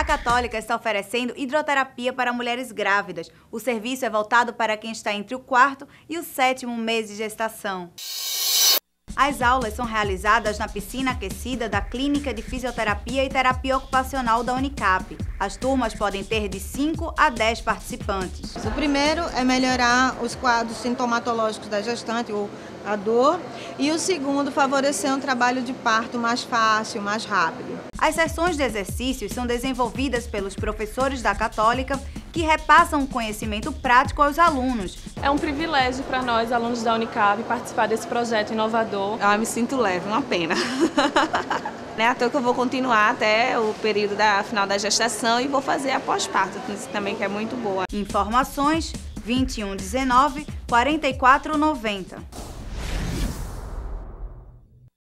A Católica está oferecendo hidroterapia para mulheres grávidas. O serviço é voltado para quem está entre o 4º e o 7º mês de gestação. As aulas são realizadas na piscina aquecida da Clínica de Fisioterapia e Terapia Ocupacional da Unicap. As turmas podem ter de 5 a 10 participantes. O primeiro é melhorar os quadros sintomatológicos da gestante, ou a dor, e o segundo, favorecer um trabalho de parto mais fácil, mais rápido. As sessões de exercícios são desenvolvidas pelos professores da Católica, que repassam o conhecimento prático aos alunos. É um privilégio para nós, alunos da Unicap, participar desse projeto inovador. Eu me sinto leve, uma pena. Não é à toa que eu vou continuar até o período final da gestação e vou fazer a pós-parto, também que é muito boa. Informações 21 19 44 90.